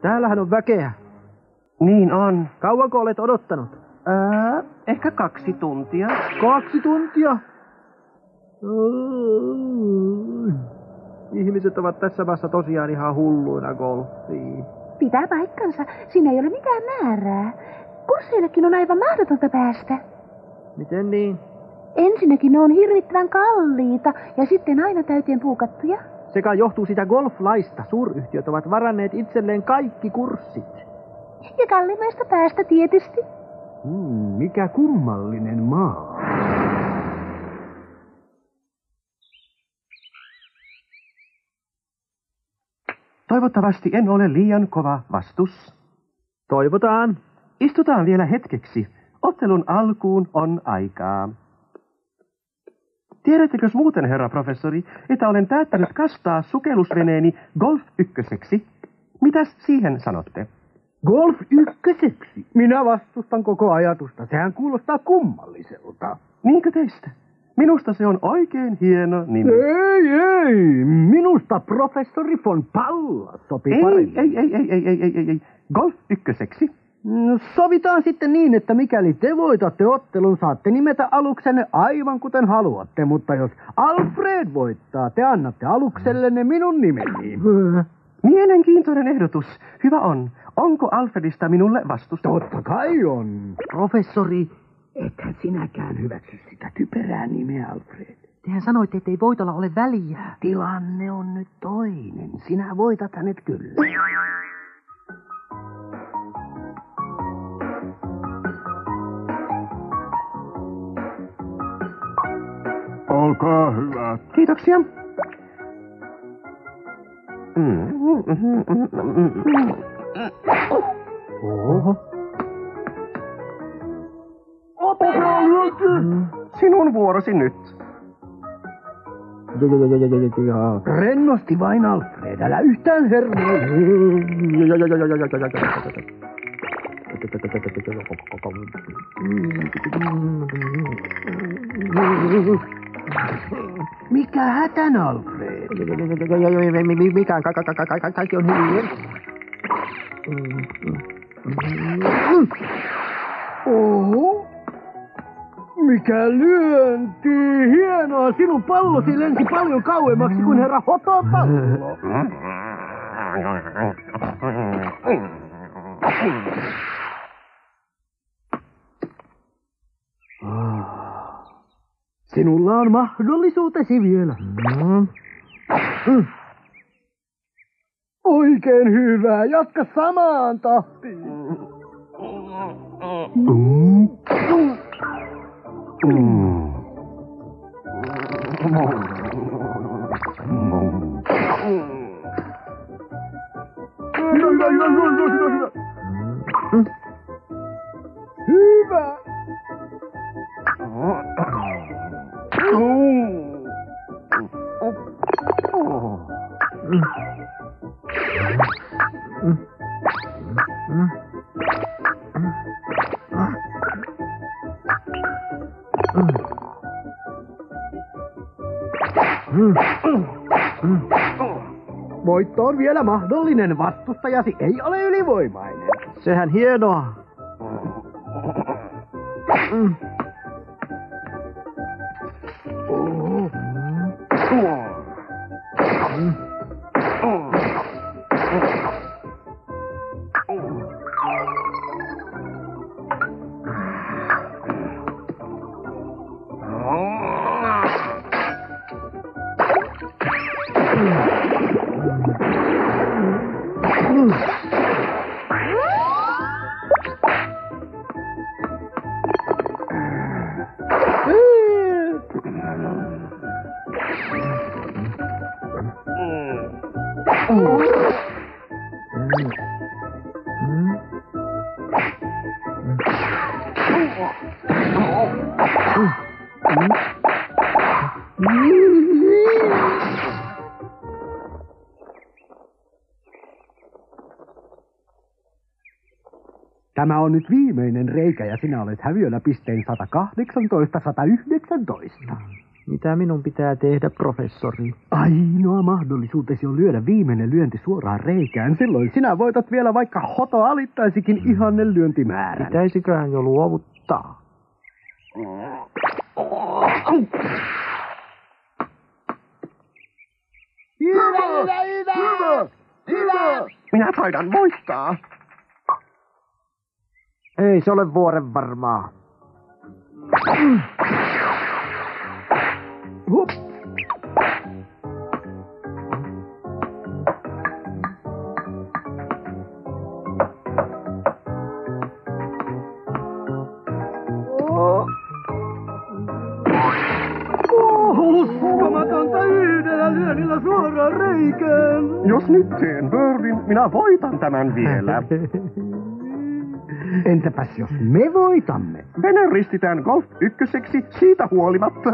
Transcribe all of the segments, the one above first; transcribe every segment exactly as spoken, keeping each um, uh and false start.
Täällähän on väkeä. Niin on. Kauanko olet odottanut? Ää, ehkä kaksi tuntia. Kaksi tuntia? Ihmiset ovat tässä maassa tosiaan ihan hulluina golfiin. Pitää paikkansa. Siinä ei ole mitään määrää. Kursseillekin on aivan mahdotonta päästä. Miten niin? Ensinnäkin ne on hirvittävän kalliita ja sitten aina täyteen puukattuja. Se kai johtuu sitä golflaista. Suuryhtiöt ovat varanneet itselleen kaikki kurssit. Ja kalliimmasta päästä tietysti. Hmm, mikä kummallinen maa. Toivottavasti en ole liian kova vastus. Toivotaan. Istutaan vielä hetkeksi. Ottelun alkuun on aikaa. Tiedättekö muuten, herra professori, että olen päättänyt kastaa sukellusveneeni Golf ykköseksi? Mitäs siihen sanotte? Golf ykköseksi? Minä vastustan koko ajatusta. Sehän kuulostaa kummalliselta. Niinkö teistä? Minusta se on oikein hieno nimi. Ei, ei. Minusta professori von Pallas sopii ei, paremmin. Ei, ei, ei, ei, ei, ei, ei, ei. Golf ykköseksi. No, sovitaan sitten niin, että mikäli te voitatte ottelun, saatte nimetä aluksenne aivan kuten haluatte. Mutta jos Alfred voittaa, te annatte aluksellenne minun nimeni. Mielenkiintoinen ehdotus. Hyvä on. Onko Alfredista minulle vastusta? Totta kai on. Professori, ethän sinäkään hyväksy sitä typerää nimeä, Alfred. Tehän sanoitte, ettei voitolla ole väliä. Tilanne on nyt toinen. Sinä voitat hänet kyllä. Olkaa hyvä. Kiitoksia. Oho. Sinun vuorosi nyt. Rennosti vain, Alfred. Älä yhtään hermoa. Mikä hätän, Alfred? Mikään, kaikki on hyvin. Oho. Mikä lyönti! Hienoa! Sinun pallosi lensi paljon kauemmaksi kuin herra Hoton pallo. Sinulla on mahdollisuutesi vielä. Mm. Mm. Oikein hyvä. Jatka samaan tahtiin. Mm. Hyvä. Voitto on vielä mahdollinen. Vastustajasi ei ole ylivoimainen. Sehän hienoa. Mm. Oh. Mm. Tämä on nyt viimeinen reikä ja sinä olet häviönä pisteen sata kahdeksantoista sata yhdeksäntoista. Mitä minun pitää tehdä, professori? Ainoa mahdollisuutesi on lyödä viimeinen lyönti suoraan reikään. Silloin sinä voitat vielä, vaikka Hoto alittaisikin ihannen lyöntimäärän. Pitäisiköhän jo luovuttaa? Hyvä, hyvä, hyvä! Hyvä! Minä taidan voittaa. Ei se ole vuoren varmaa. Hup. Oh. Oh, uskomatonta, yhdellä lyönnillä suoraan reikään. Jos nyt teen birdin, minä voitan tämän vielä. Entäpäs jos me voitamme? Vene ristitään golf ykköseksi siitä huolimatta.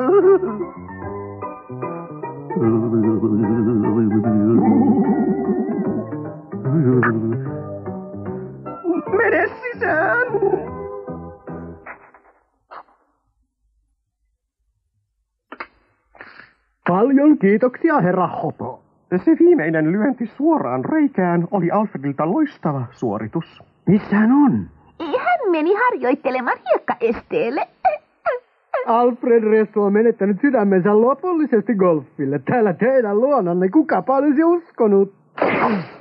Mene sisään! Paljon kiitoksia, herra Hoto. Se viimeinen lyönti suoraan reikään oli Alfredilta loistava suoritus. Missä hän on? Hän meni harjoittelemaan hiekkaesteelle. Alfred Ressu on menettänyt sydämensä lopullisesti golfille. Täällä teidän luonanne kukapa olisi uskonut.